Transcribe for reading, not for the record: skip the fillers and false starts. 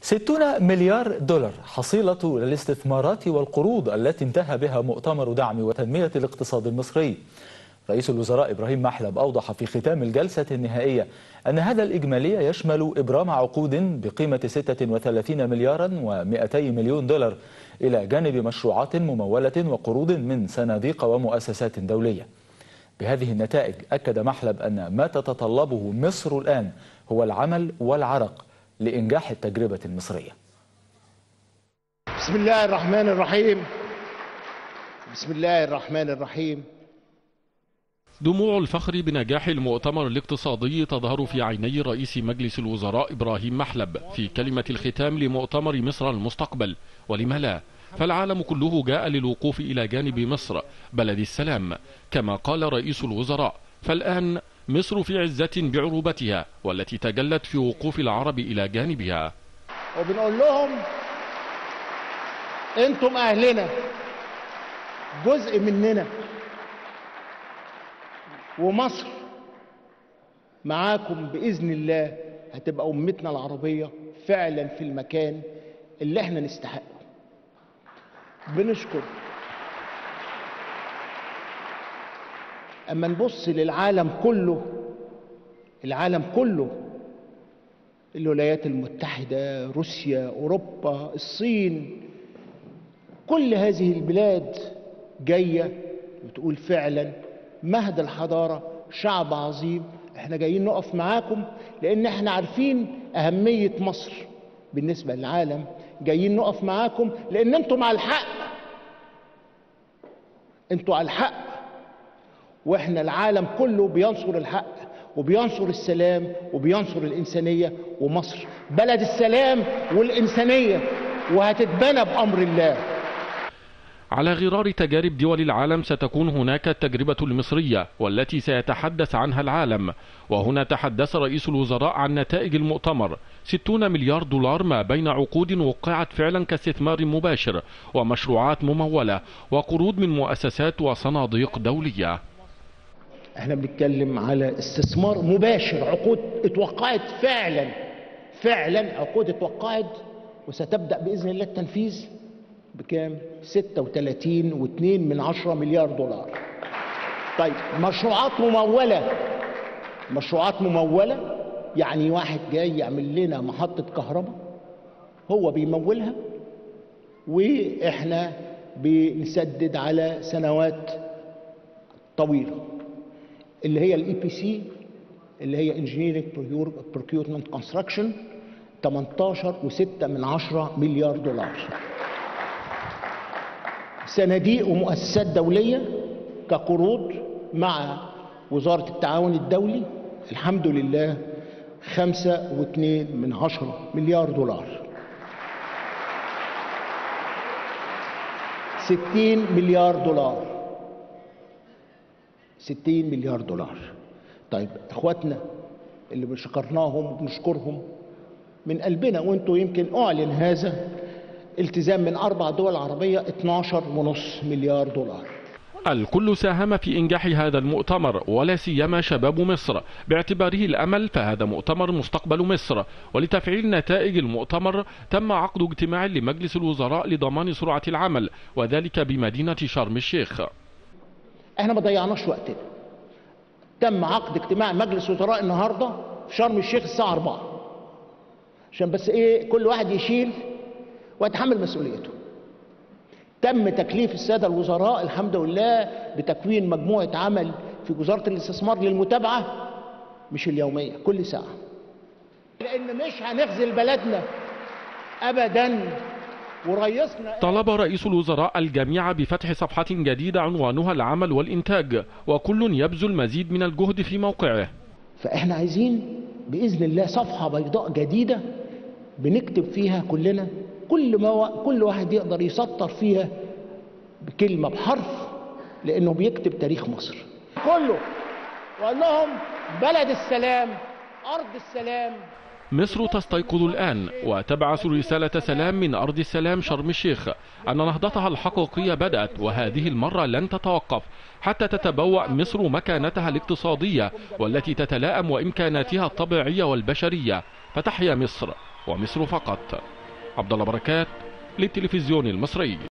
60 مليار دولار حصيلة الاستثمارات والقروض التي انتهى بها مؤتمر دعم وتنمية الاقتصاد المصري. رئيس الوزراء إبراهيم محلب أوضح في ختام الجلسة النهائية أن هذا الإجمالي يشمل إبرام عقود بقيمة 36 مليارا و200 مليون دولار إلى جانب مشروعات ممولة وقروض من صناديق ومؤسسات دولية. بهذه النتائج أكد محلب أن ما تتطلبه مصر الآن هو العمل والعرق لإنجاح التجربة المصرية. بسم الله الرحمن الرحيم. بسم الله الرحمن الرحيم. دموع الفخر بنجاح المؤتمر الاقتصادي تظهر في عيني رئيس مجلس الوزراء إبراهيم محلب في كلمة الختام لمؤتمر مصر المستقبل. ولم لا؟ فالعالم كله جاء للوقوف إلى جانب مصر بلد السلام كما قال رئيس الوزراء، فالآن مصر في عزة بعروبتها والتي تجلت في وقوف العرب إلى جانبها. وبنقول لهم انتم أهلنا، جزء مننا، ومصر معاكم بإذن الله هتبقى أمتنا العربية فعلا في المكان اللي احنا نستحقه. بنشكر. أما نبص للعالم كله، العالم كله، الولايات المتحدة، روسيا، أوروبا، الصين، كل هذه البلاد جاية بتقول فعلا مهد الحضارة، شعب عظيم، احنا جايين نقف معاكم لأن احنا عارفين أهمية مصر بالنسبة للعالم، جايين نقف معاكم لأن انتم على الحق، انتوا على الحق، واحنا العالم كله بينصر الحق وبينصر السلام وبينصر الإنسانية، ومصر بلد السلام والإنسانية وهتتبنى بأمر الله. على غرار تجارب دول العالم ستكون هناك التجربة المصرية والتي سيتحدث عنها العالم. وهنا تحدث رئيس الوزراء عن نتائج المؤتمر: 60 مليار دولار ما بين عقود وقعت فعلا كاستثمار مباشر ومشروعات ممولة وقروض من مؤسسات وصناديق دولية. احنا بنتكلم على استثمار مباشر، عقود اتوقعت فعلا عقود اتوقعت وستبدأ بإذن الله التنفيذ بكام؟ 36.2 مليار دولار. طيب مشروعات ممولة يعني واحد جاي يعمل لنا محطة كهرباء هو بيمولها واحنا بنسدد على سنوات طويلة، اللي هي الاي بي سي اللي هي انجينيرنج بروكيورمنت كونستراكشن 18.6 مليار دولار. صناديق ومؤسسات دولية كقروض مع وزارة التعاون الدولي الحمد لله 5.2 مليار دولار. 60 مليار دولار. طيب اخواتنا اللي شكرناهم وبنشكرهم من قلبنا، وانتوا يمكن اعلن هذا التزام من 4 دول عربية 12.5 مليار دولار. الكل ساهم في إنجاح هذا المؤتمر ولا سيما شباب مصر باعتباره الأمل، فهذا مؤتمر مستقبل مصر. ولتفعيل نتائج المؤتمر تم عقد اجتماع لمجلس الوزراء لضمان سرعة العمل وذلك بمدينة شرم الشيخ. احنا ما ضيعناش وقتنا. تم عقد اجتماع مجلس وزراء النهارده في شرم الشيخ الساعة 4 عشان بس كل واحد يشيل ويتحمل مسؤوليته. تم تكليف السادة الوزراء الحمد لله بتكوين مجموعة عمل في وزارة الاستثمار للمتابعة مش اليومية، كل ساعة، لأن مش هنخذل بلدنا أبدا. ورئيسنا طلب رئيس الوزراء الجميع بفتح صفحة جديدة عنوانها العمل والإنتاج، وكل يبذل مزيد من الجهد في موقعه. فإحنا عايزين بإذن الله صفحة بيضاء جديدة بنكتب فيها كلنا، كل واحد يقدر يسطر فيها بكلمة بحرف، لأنه بيكتب تاريخ مصر كله. وقال لهم بلد السلام، أرض السلام. مصر تستيقظ الآن وتبعث رسالة سلام من أرض السلام شرم الشيخ أن نهضتها الحقيقية بدأت، وهذه المرة لن تتوقف حتى تتبوأ مصر مكانتها الاقتصادية والتي تتلائم وإمكاناتها الطبيعية والبشرية. فتحيا مصر ومصر فقط. عبد الله بركات للتلفزيون المصري.